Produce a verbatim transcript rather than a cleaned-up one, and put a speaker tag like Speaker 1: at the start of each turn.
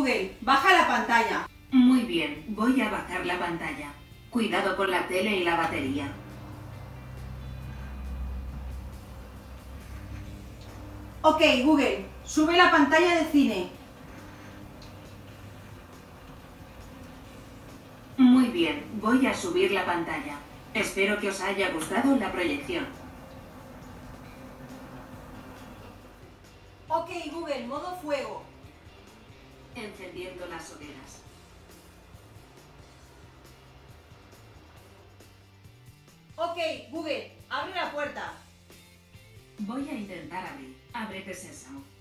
Speaker 1: Google, baja la pantalla.
Speaker 2: Muy bien, voy a bajar la pantalla. Cuidado con la tele y la batería.
Speaker 1: Ok, Google, sube la pantalla de cine.
Speaker 2: Muy bien, voy a subir la pantalla. Espero que os haya gustado la proyección.
Speaker 1: Ok, Google, modo fuego.
Speaker 2: Encendiendo las hogueras.
Speaker 1: Ok, Google, abre la puerta.
Speaker 2: Voy a intentar abrir. Ábrete, sésamo.